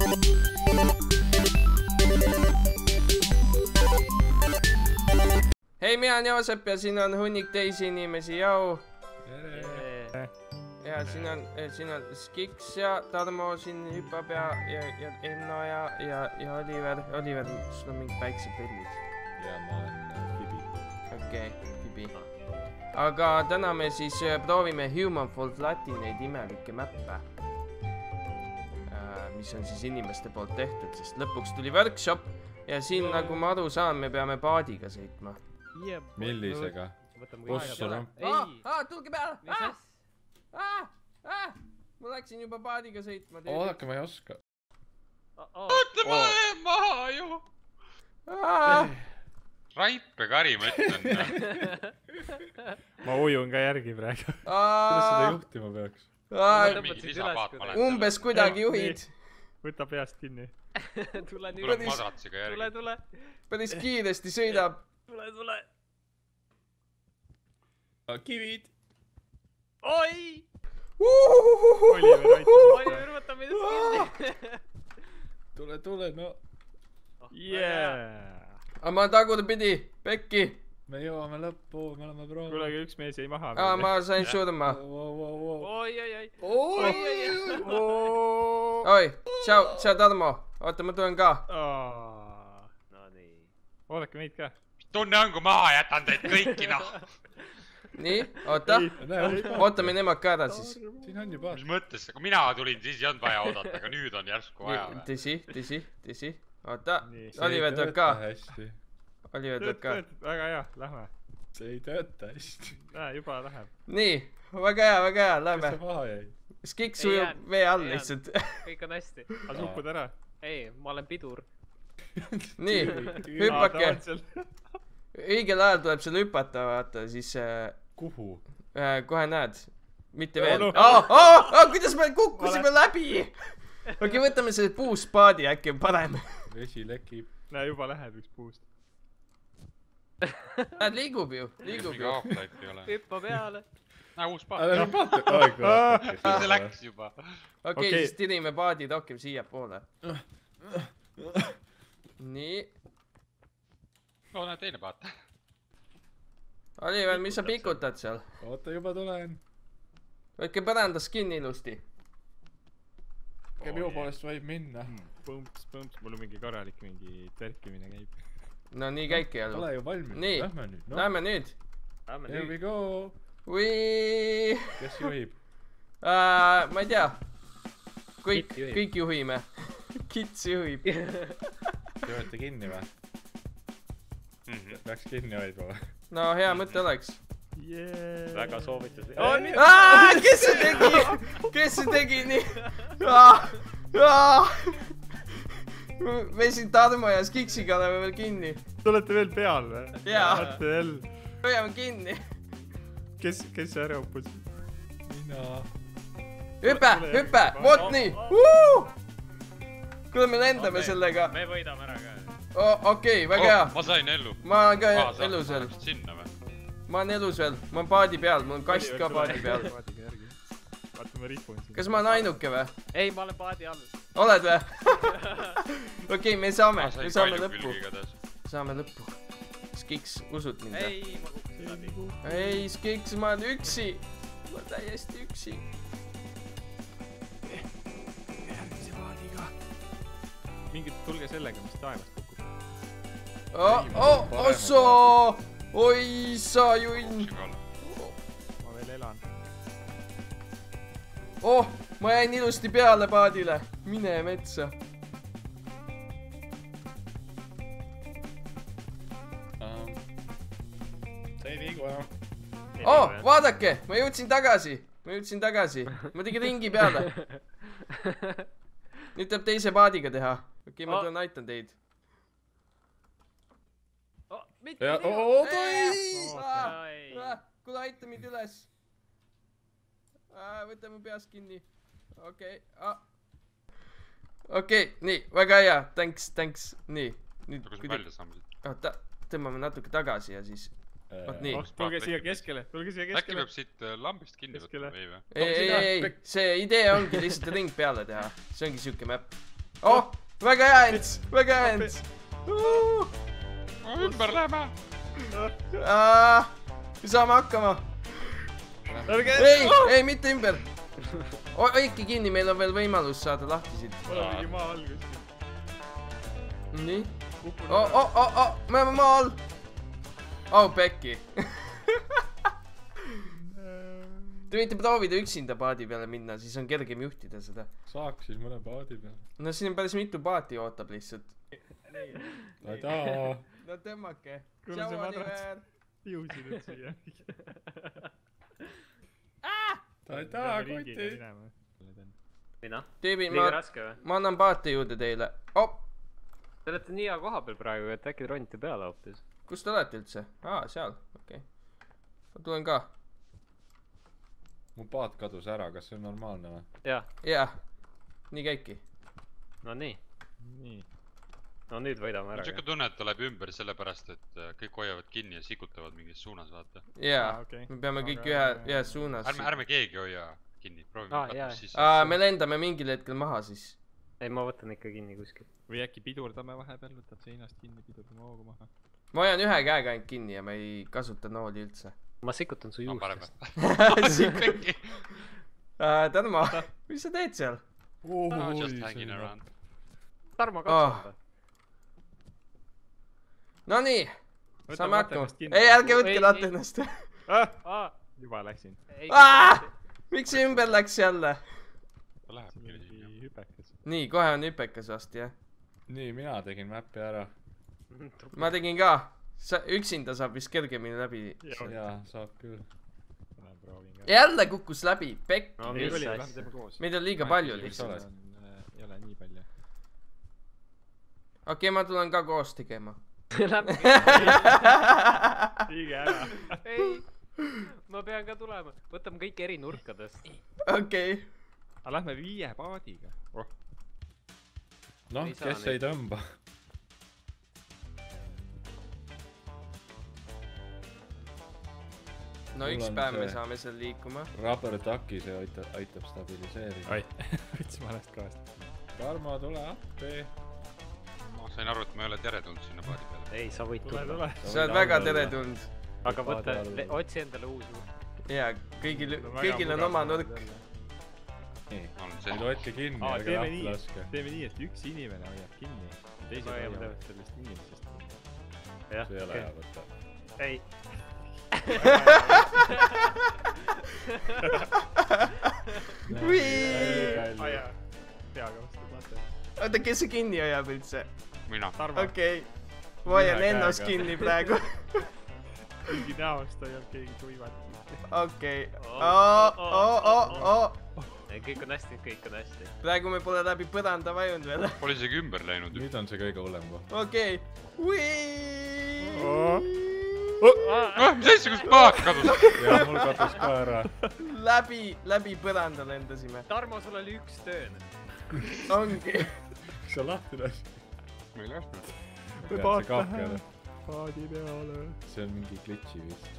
Hei, mina on Joosep ja siin on hunnik teisi inimesi, jau. Ja siin on Skiks ja Tarmo siin hüppab ja Enno ja Oliver. Oliver, sul on mingid päikseprillid. Ja ma olen Fibi. Okei, Fibi. Aga täna me siis proovime Human Fall Flati neid imelikke mäppe. Mis on siis inimeste poolt tehtud, sest lõpuks tuli workshop ja siin nagu ma aru saan, me peame paadiga sõitma. Millisega? Bussuramp. Tulge peale! Ma läksin juba paadiga sõitma. Oodake, ma ei oska. Oota, ma jään maha ju! Raipe kari, ma ütlen. Ma ujun ka järgi praegu. Kuidas seda juhtima peaks? Umbes kuidagi juhid. Võta peast kinni. Tuleb madratsiga järgi. Tule. Päris kiiresti sõidab. Tule. Kivid. Oi! Oliver, võta meidest kinni. Tule, no. Aga ma tagurpidi, Pekki. Me jõuame lõppu, me oleme proovi. Kuulegi üks mees jäi maha. Ma sain surma. Oi. Oi, tšau Tarmo. Oota, ma tulen ka. No nii. Oodake meid ka. Tunne on, kui maha jätan teid kõiki, noh. Nii, oota. Ootame nemad ka ära siis. Siin on juba. Mis mõttes, kui mina tulin, siis ei olnud vaja oodata, aga nüüd on järsku vaja. Tõsi. Oota, Oliver tuleb ka. Oliver tuleb ka. Väga hea, lähme. See ei tööta hästi. Juba läheb. Nii, väga hea, lähme. Kas see maha jäi? Skiks ujub vee all lihtsalt. Kõik on hästi. Aga supud ära? Ei, ma olen pidur. Nii, hüppake. Õigel ajal tuleb seal hüpata, vaata, siis... Kuhu? Kohe näed. Mitte veel. Kuidas me kukkusime läbi? Okei, võtame selle puuspaadi, äkki on parem. Vesi lekib. Näe, juba läheb üks puust. Näed, liigub ju. Hüppa peale. Näe, uus paad. See läks juba. Okei, siis tirime paadi rohkem siia poole. Nii. No, näe, teine paat. Oliver, mis sa pikutad seal? Oota, juba tulen. Võtke põrandas kinni ilusti. Minu poolest võib minna. Põmps, mul on mingi korralik mingi terkimine käib. No nii käibki jälle. Ole ju valmis. Nii, lähme nüüd. Here we go. Kes juhib? Ma ei tea. Kõik juhime. Kits juhib. Te võete kinni või? Peaks kinni hoidma või? No hea mõte oleks. Väga soovitus. Kes see tegi nii? Me siin Tarmo ja Skiksiga oleme veel kinni. Te olete veel peal või? Jaa. Hoiame kinni. Kes see ära uppus? Mina. Hüppe, vot nii. Kuule, me lendame sellega. Me võidame ära ka. Okei, väga hea. Ma sain ellu. Ma olen ka elus veel. Sinna või? Ma olen elus veel. Ma olen paadi peal. Mul on kast ka paadi peal. Vaata, ma ripun siin. Kas ma olen ainuke või? Ei, ma olen paadi all. Oled või? Okei, me saame lõppu. Saame lõppu. Skiks, usud mind või? Ei, ma kukkusin läbi. Ei, Skiks, ma olen üksi. Ma olen täiesti üksi. Järgmise paadiga. Mingid tulge sellega, mis taevast kukub. Ossoo! Oi, sa junn! Ma veel elan. Ma jäin ilusti peale paadile. Mine metsa. See ei liigu enam. Vaadake! Ma jõudsin tagasi. Ma tegin ringi peale. Nüüd tuleb teise paadiga teha. Okei, ma tulen aitan teid. Kuule, aita mind üles. Võtame peast kinni. Okei, nii, väga hea. Thanks. Nii. Kuidas välja saame siit? Tõmbame natuke tagasi ja siis... Tulge siia keskele. Äkki peab siit lambist kinni võtma või või? Ei, see idee ongi lihtsalt ring peale teha. See ongi siuke mäpp. Oh, väga hea ents, väga hea ents. Ümber läheme. Saame hakkama. Ei, mitte ümber. Hoidke kinni, meil on veel võimalus saada lahti siit. mul on mingi maa all kuskil. Nii. Me oleme maa all. Oh, pekki. Te võite proovida üksinda paadi peale minna, siis on kergem juhtida seda. Saaks siis mõne paadi peale. No siin on päris mitu paati ootab lihtsalt. Tadaa. No tõmmake. Kuule, see madrats. Piusinud siia. Tadaa, kotti. Mina? Tüübid, Liiga raske või? ma annan paate juurde teile. Oh, Te olete nii hea koha peal praegu, et äkki ronite peale hoopis. kus te olete üldse? Seal, okei. Ma tulen ka. Mu paat kadus ära, kas see on normaalne või? Jah, Jah, nii käibki. no nii. Nii. No nüüd võidame mul ära. on siuke tunne, et ta läheb ümber sellepärast, et kõik hoiavad kinni ja sikutavad mingis suunas, vaata. Jaa, okei. me peame kõik Aga- ühes suunas. Ärme keegi hoia kinni, proovime jaa. katus sisse. Me lendame mingil hetkel maha siis. Ei, ma võtan ikka kinni kuskil. Või äkki pidurdame vahepeal, võtad seinast kinni, pidurdame hoogu maha. Ma hoian ühe käega ainult kinni ja ma ei kasuta nooli üldse. Ma sikutan su No parem. juustest. Tarmo, mis sa teed seal? No, just hanging around. Tarmo, katsuta. Nonii, Võtame saame hakkama. laternast kinni. Ei, ärge võtke Ei, laternast. Juba läksin. Miks see ümber läks jälle? Ta läheb kinni sinna. Mingi hüpekas. Nii, kohe on hüpekas vast, jah. Nii, mina tegin mäppi ära. Ma tegin ka. Üksinda saab vist kergemini läbi. Jaa, saab küll. Proovin ka. Jälle kukkus läbi, pekk. No Ei mis oli, lähme asja? teeme koos. Meid on liiga palju lihtsalt. Ei ole nii palju. Okei, ma tulen ka koos tegema. Lähme. Liige ära. Ei, ma pean ka tulema. Võtame kõik eri nurkadest. Okei. Aga lähme 5 paadiga. Noh, Ei saa kes neid. ei tõmba? No Mul üks on päev me see- saame seal liikuma. Rubber ducky, see aitab stabiliseerida. Oi, võtsime valest kohast. Tarmo, tule appi. Ma sain aru, et ma ei ole teretulnud sinna paadi peale. Ei, sa võid Tule, tulla. tule. Sa oled väga teretulnud. Aga võta, Paadi alla. otsi endale uus nurk. Jaa, kõigil on oma nurk. Nii, Ma olen nüüd see. võtke kinni, ärge teeme lahti nii, laske. teeme nii, et üks inimene hoiab kinni. Teised Ma hoian hoiavad tead. sellest inimesest kinni. Jah, See ei ole hea võtta. ei. Peaga vastu late. Oota, kes see kinni hoiab üldse? Mina. Tarmo, Okei. Ma hoian Ühe ennast käega. kinni praegu. mingi näost hoiab keegi tuivat. Okei. Kõik on hästi, kõik on hästi. Praegu me pole läbi põranda vajunud veel. Pole isegi ümber läinud. nüüd on see kõige hullem koht. Okei. Mis asja, kus paat kadus? ja mul kadus ka ära. Läbi põranda lendasime. Tarmo, sul oli üks töö. Ongi. Miks sa lahti lasid? ma ei lasknud. see kahkel. Paadi peale. See on mingi glitchi vist.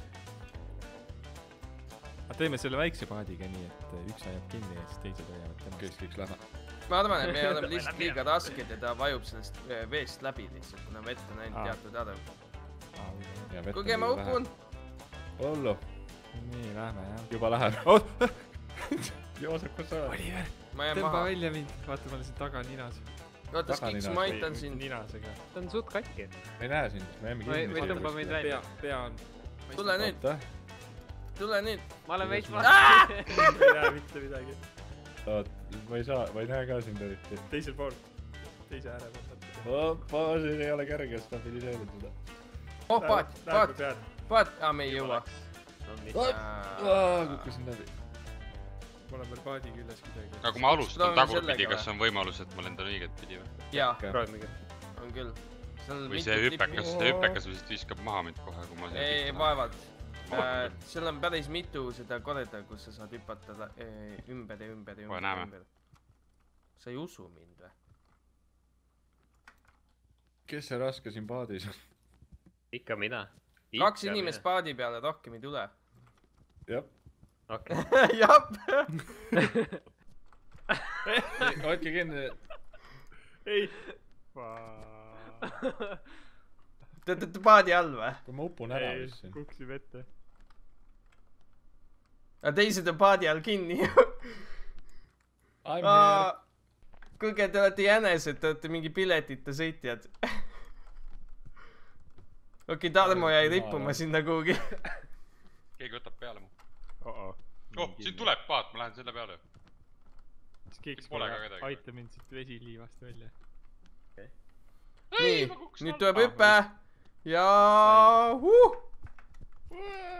aga teeme selle väikse paadiga nii, et üks hoiab kinni ja siis teised hoiavad temast. Kõik lähme. Ma arvan, et me oleme lihtsalt liiga rasked ja ta vajub sellest veest läbi lihtsalt, kuna vett on ainult teatud arv. Kuulge, ma upun. Ollu, Nii, lähme jah. juba läheb. Joosep, kus sa oled? Oliver, Ma jään tõmba maha. välja mind. Vaata, ma olen siin taga ninas. Oota, Skiks, ma aitan sind. Ninasega. ta on suht katki. ei näe sind, me jääme Või kinni. tõmba meid välja. Pea on. Tule nüüd, tule nüüd. Ma olen veits Kuidas vastu. Ei näe mitte midagi. oot, ma ei näe ka sind eriti. Teisel pool. Teise ääre peal. siin ei ole kerge stabiliseerida seda. Oh, paat. Me ei jõua. Kukkusin läbi. Ma olen veel paadi küljes kuidagi. aga kui ma alustan Proovime tagurpidi, sellega kas on võimalus, et ma lendan õiget pidi või? Jaa, Proovime. on küll. Või see hüpekas vist viskab maha mind kohe, kui ma Ei, vaevalt. Seal on päris mitu seda korda, kus sa saad hüpata ümber ja ümber ja Kohe ümber ja näeme. ümber. Sa ei usu mind või? kes see raske siin paadis on? Ikka mina. 2 inimest paadi peale, rohkem ei tule. jah. Okei. Jah. hoidke kinni. ei . Te olete paadi all või? kui ma upun ära vist siin . kukkusin vette . aga teised on paadi all kinni . I'm here . kuulge, te olete jänesed, te olete mingi piletita sõitjad . okei, Tarmo jäi rippuma sinna kuhugi . keegi võtab peale mu . oh , siin tuleb paat , ma lähen selle peale . Skiks , Pole ka kedagi. aita mind siit vesiliivast välja . nii , nüüd tuleb hüpe . ja thanks .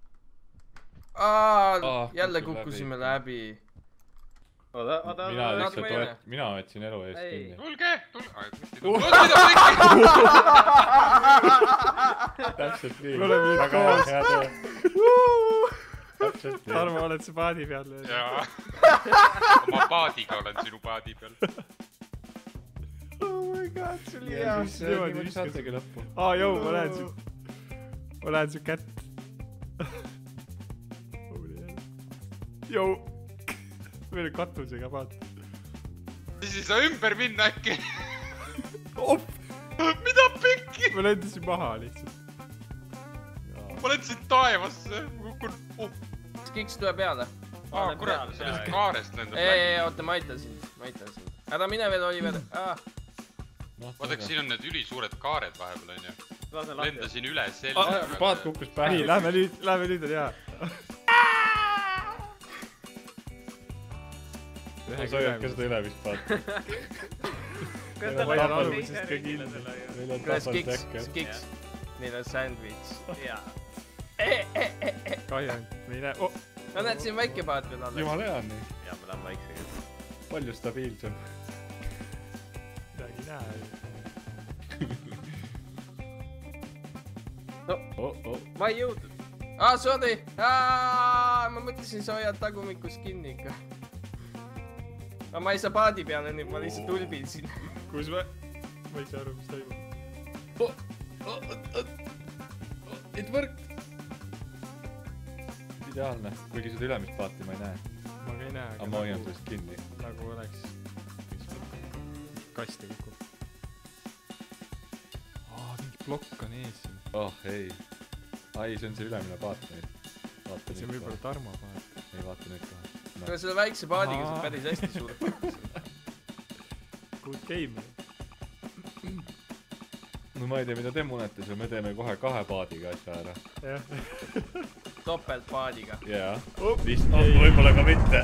jälle kukkus kukkusime läbi. läbi . mina võtsin elu eest kinni . tulge . täpselt nii . Me oleme nüüd väga koos. hea töö . täpselt nii . Tarmo , oled sa paadi peal ? jaa . oma paadiga olen sinu paadi peal . oh my god , see oli hea . ja siis niimoodi saategi lõppu . jõu , ma näen su kätt . jõu . meil on katusega paat . siis ei saa ümber minna äkki . op , mida pekki ? ma lendasin maha lihtsalt . ma olen siin taevasse , ma kukun . Skiks tuleb peale . kurat , sellest kaarest lendab ei , oota , ma aitan sind . ära mine veel , Oliver . vaata , kas siin on need ülisuured kaared vahepeal onju . lendasin üle selle . paat kukkus pähe . nii , lähme nüüd on hea . sa hoiad ka seda ülemist paati . kas ta ta hoiab läheb algusest teise ka ringile kinni. selle ju ? meil on kuule , tasand Skiks , äkki . Skiks . Neil on sandwich . jaa . kahju , me ei näe . no näed , siin väike paat veel alles . jumala hea on nii . jaa , ma lähen vaiksega . palju stabiilsem . midagi ei näe . ma ei jõudnud . Sorry . ma mõtlesin , sa hoiad tagumikus kinni ikka . aga ma ei saa paadi peale nüüd , ma lihtsalt ulbin siin . kus ma ei saa aru , mis toimub . It worked . ideaalne , kuigi seda ülemist paati ma ei näe . ma ka ei näe . aga ma hoian sellest kinni . nagu oleks kasti kukub . mingi plokk on ees siin . oh ei . ai , see on see ülemine paat meil . vaata see on võib-olla Tarmo paat . ei , vaata nüüd kohe . aga selle väikse paadiga saab päris hästi suurt pakkuda . Good game . no ma ei tea , mida te munete , me teeme kohe 2 paadiga asja ära . jah . topeltpaadiga . jaa . Oh, vist , võib-olla ka mitte .